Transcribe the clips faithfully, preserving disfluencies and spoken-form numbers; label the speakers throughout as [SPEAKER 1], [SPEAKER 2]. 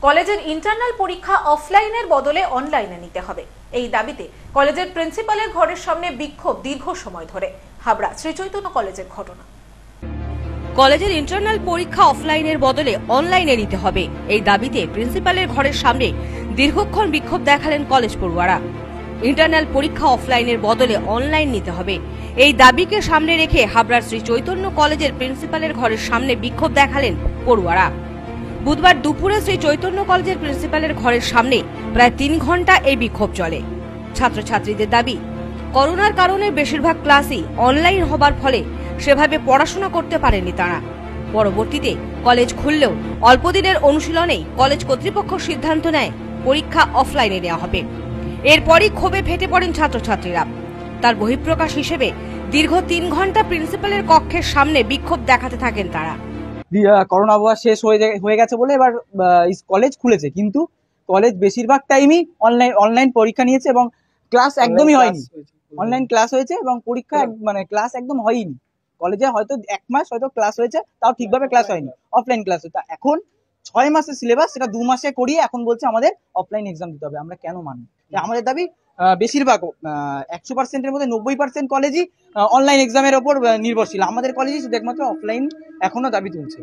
[SPEAKER 1] কলেজের ইন্টারনাল পরীক্ষা অফলাইনের বদলে অনলাইনে নিতে হবে। এই দাবিতে কলেজের প্রিন্সিপালের ঘরের সামনে বিক্ষোভ দীর্ঘ সময় ধরে। হাবড়া শ্রী চৈতন্য কলেজের ঘটনা।
[SPEAKER 2] কলেজের ইন্টারনাল পরীক্ষা অফলাইনের বদলে অনলাইনে নিতে হবে, এই দাবিতে প্রিন্সিপালের ঘরের সামনে দীর্ঘক্ষণ বিক্ষোভ দেখালেন কলেজ পড়ুয়ারা। ইন্টারনাল পরীক্ষা অফলাইনের বদলে অনলাইন নিতে হবে, এই দাবিকে সামনে রেখে হাবড়ার শ্রী চৈতন্য কলেজের প্রিন্সিপালের ঘরের সামনে বিক্ষোভ দেখালেন পড়ুয়ারা। বুধবার দুপুরে শ্রী চৈতন্য কলেজের প্রিন্সিপালের ঘরের সামনে প্রায় তিন ঘন্টা এই বিক্ষোভ চলে। ছাত্রছাত্রীদের দাবি, করোনার কারণে বেশিরভাগ ক্লাসই অনলাইন হবার ফলে সেভাবে পড়াশোনা করতে পারেনি তারা। পরবর্তীতে কলেজ খুললেও অল্পদিনের অনুশীলনেই কলেজ কর্তৃপক্ষ সিদ্ধান্ত নেয় পরীক্ষা অফলাইনে নেওয়া হবে। এরপরই ক্ষোভে ফেটে পড়েন ছাত্রছাত্রীরা। তার বহিঃপ্রকাশ হিসেবে দীর্ঘ তিন ঘন্টা প্রিন্সিপালের কক্ষের সামনে বিক্ষোভ দেখাতে থাকেন তারা।
[SPEAKER 3] করোনা আবহাওয়া শেষ হয়ে গেছে বলে এবার কলেজ খুলেছে, কিন্তু কলেজ বেশিরভাগ টাইমই অনলাইন অনলাইন পরীক্ষা নিয়েছে এবং ক্লাস একদমই হয়নি। অনলাইন ক্লাস হয়েছে এবং পরীক্ষা মানে ক্লাস একদম হয়নি। কলেজে হয়তো এক মাস হয়তো ক্লাস হয়েছে, তাও ঠিকভাবে ক্লাস হয়নি, অফলাইন ক্লাস হয়েছে। এখন ছয় মাসের সিলেবাস, সেটা দু মাসে করিয়ে এখন বলছে আমাদের অফলাইন এক্সাম দিতে হবে। আমরা কেন মানব? আমাদের দাবি বেশিরভাগ একশো পার্সেন্টের মধ্যে নব্বই পার্সেন্ট কলেজই অনলাইন এক্সামের ওপর নির্ভরশীল। আমাদের কলেজই শুধু একমাত্র অফলাইন এখনো দাবি তুলছে।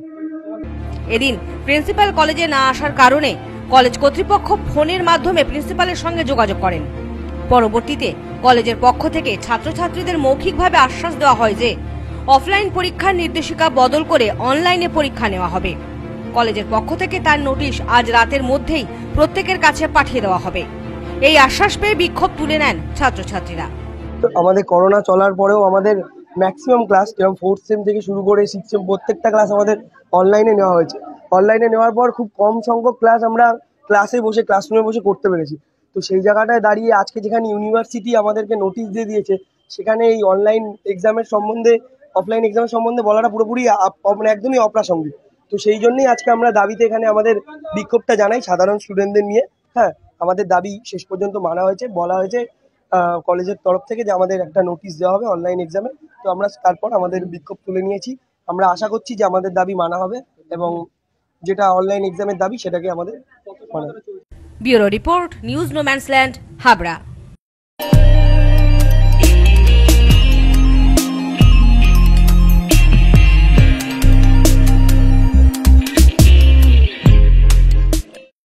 [SPEAKER 2] এদিন প্রিন্সিপাল কলেজে না আসার কারণে কলেজ কর্তৃপক্ষ ফোনের মাধ্যমে প্রিন্সিপালের সঙ্গে যোগাযোগ করেন। পরবর্তীতে কলেজের পক্ষ থেকে ছাত্রছাত্রীদের মৌখিকভাবে আশ্বাস দেওয়া হয় যে অফলাইন পরীক্ষার নির্দেশিকা বদল করে অনলাইনে পরীক্ষা নেওয়া হবে। কলেজের পক্ষ থেকে তার নোটিশ আজ রাতের মধ্যেই প্রত্যেকের কাছে পাঠিয়ে দেওয়া হবে। এই আশ্বাস পেয়ে বিক্ষোভ তুলে নেন ছাত্রছাত্রীরা।
[SPEAKER 4] আমাদের করোনা চলার পরেও আমাদের ম্যাক্সিমাম ক্লাস যেমন ফোর্থ সেম থেকে শুরু করে সিক্স সেম প্রত্যেকটা ক্লাস আমাদের অনলাইনে নেওয়া হয়েছে। অনলাইনে নেওয়ার পর খুব কম সংখ্যক ক্লাস আমরা ক্লাসে বসে ক্লাসরুমে বসে করতে পেরেছি। তো সেই জায়গাটায় দাঁড়িয়ে আজকে যেখানে ইউনিভার্সিটি আমাদেরকে নোটিশ দিয়ে দিয়েছে, সেখানে এই অনলাইন এক্সামের সম্বন্ধে অফলাইন এক্সামের সম্বন্ধে বলাটা পুরোপুরি মানে একদমই অপ্রাসঙ্গিক। তো সেই জন্যই আজকে আমরা দাবিতে এখানে আমাদের বিক্ষোভটা জানাই সাধারণ স্টুডেন্টদের নিয়ে। হ্যাঁ, আমাদের দাবি শেষ পর্যন্ত মানা হয়েছে, বলা হয়েছে কলেজের তরফ থেকে যে আমাদের একটা নোটিশ দেওয়া হবে অনলাইন এক্সামে। তো আমরা তারপর আমাদের বিক্ষোভ তুলে নিয়েছি। আমরা আশা করছি যে আমাদের দাবি মানা হবে এবং যেটা অনলাইন এক্সামের দাবি সেটাকে আমাদের মানা হবে।
[SPEAKER 2] Bureau report, news no man's land, Habra.